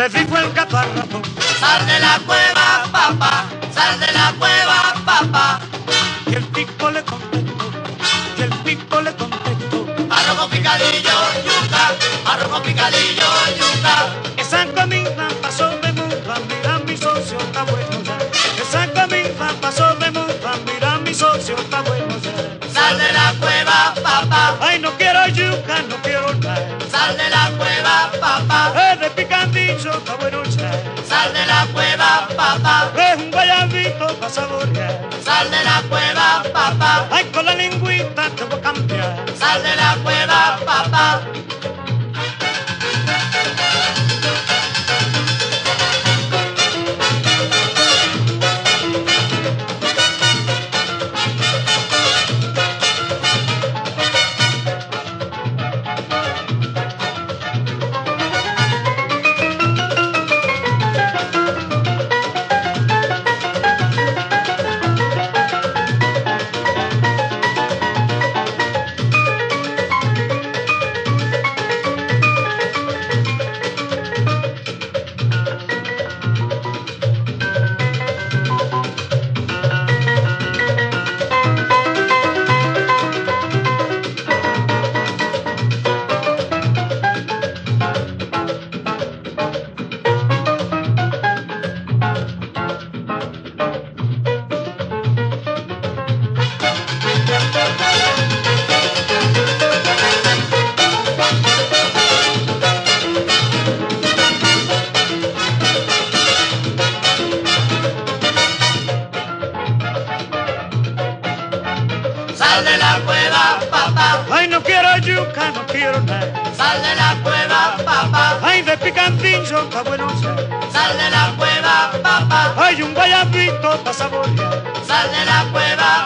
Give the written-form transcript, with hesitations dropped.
le dijo el gato al ratón. Sal de la cueva, papá, sal de la cueva, papá. Y el tipo le contestó, y el tipo le contestó. Arroz con picadillo, yuca, arroz con picadillo, yuca. Esa comida pasó de moda, mira mi socio está bueno ya. Esa comida pasó de moda, mira mi socio está bueno ya. Sal de la cueva, papá, Ay, no quiero yuca, no quiero nada. sal de la cueva, papá, De picadillo está bueno ya. sal de la cueva, papá, Es un guayabito para saborear. sal de la cueva, papá, Ay, con la lingüita te voy a cambiar. sal de la cueva, papá. Sal de la cueva, papá, Ay, no quiero yuca, no quiero nada. sal de la cueva, papá, Ay, de picadillo está bueno ya. sal de la cueva, papá, Hay un guayabito para saborear. sal de la cueva,